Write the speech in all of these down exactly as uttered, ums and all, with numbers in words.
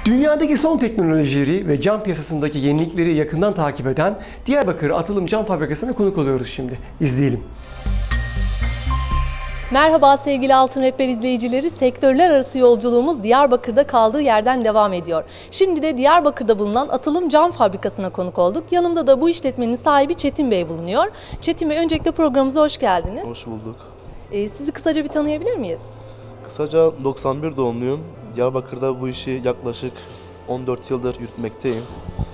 Dünyadaki son teknolojileri ve cam piyasasındaki yenilikleri yakından takip eden Diyarbakır Atılım Cam Fabrikası'na konuk oluyoruz şimdi. İzleyelim. Merhaba sevgili Altın Rehber izleyicileri, sektörler arası yolculuğumuz Diyarbakır'da kaldığı yerden devam ediyor. Şimdi de Diyarbakır'da bulunan Atılım Cam Fabrikası'na konuk olduk. Yanımda da bu işletmenin sahibi Çetin Bey bulunuyor. Çetin Bey, öncelikle programımıza hoş geldiniz. Hoş bulduk. Ee, sizi kısaca bir tanıyabilir miyiz? Kısaca doksan bir doğumluyum. Diyarbakır'da bu işi yaklaşık on dört yıldır yürütmekteyim.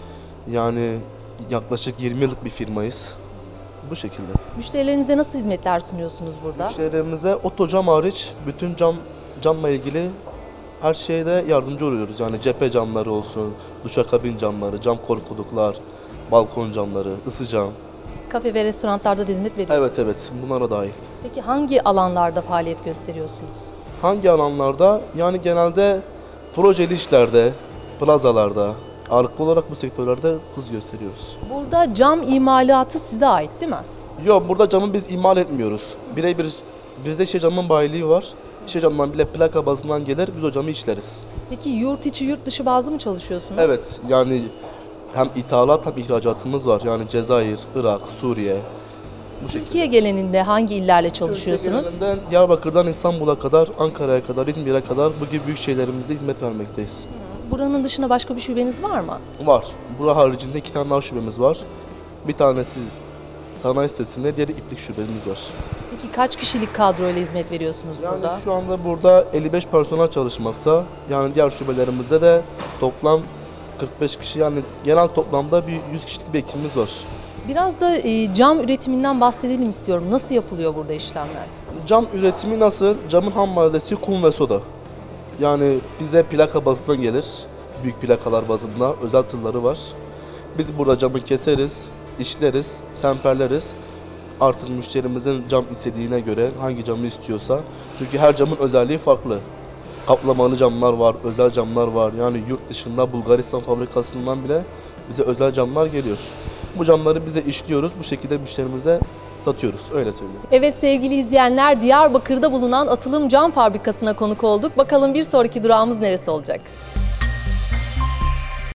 Yani yaklaşık yirmi yıllık bir firmayız. Bu şekilde. Müşterilerinize nasıl hizmetler sunuyorsunuz burada? Müşterilerimize oto cam hariç bütün cam camla ilgili her şeyde yardımcı oluyoruz. Yani cephe camları olsun, duşakabin camları, cam korkuluklar, balkon camları, ısı cam. Kafe ve restoranlarda da hizmet veriyorsunuz. Evet evet, bunlara dahil. Peki hangi alanlarda faaliyet gösteriyorsunuz? Hangi alanlarda? Yani genelde projeli işlerde, plazalarda, ağırlıklı olarak bu sektörlerde hız gösteriyoruz. Burada cam imalatı size ait değil mi? Yok, burada camı biz imal etmiyoruz. Birebir bizde şişe camın bayiliği var. Şişe camdan bile plaka bazından gelir, biz o camı işleriz. Peki yurt içi yurt dışı bazlı mı çalışıyorsunuz? Evet, yani hem ithalat hem ihracatımız var. Yani Cezayir, Irak, Suriye. Bu Türkiye şekilde. genelinde hangi illerle çalışıyorsunuz? Türkiye genelinden Diyarbakır'dan İstanbul'a kadar, Ankara'ya kadar, İzmir'e kadar bu gibi büyük şehirlerimizde hizmet vermekteyiz. Buranın dışında başka bir şubeniz var mı? Var. Bura haricinde iki tane daha şubemiz var. Bir tanesi sanayi sitesinde, diğeri iplik şubemiz var. Peki kaç kişilik kadroyla hizmet veriyorsunuz Yani burada? şu anda burada elli beş personel çalışmakta. Yani diğer şubelerimizde de toplam kırk beş kişi, yani genel toplamda bir yüz kişilik bir ekibimiz var. Biraz da e, cam üretiminden bahsedelim istiyorum. Nasıl yapılıyor burada işlemler? Cam üretimi nasıl? Camın ham maddesi kum ve soda. Yani bize plaka bazından gelir. Büyük plakalar bazında özel tırları var. Biz burada camı keseriz, işleriz, temperleriz. Artık müşterimizin cam istediğine göre hangi camı istiyorsa. Çünkü her camın özelliği farklı. Kaplamalı camlar var, özel camlar var. Yani yurt dışında Bulgaristan fabrikasından bile bize özel camlar geliyor. Bu camları bize işliyoruz, bu şekilde müşterimize satıyoruz, öyle söyleyeyim. Evet sevgili izleyenler, Diyarbakır'da bulunan Atılım Cam Fabrikası'na konuk olduk. Bakalım bir sonraki durağımız neresi olacak?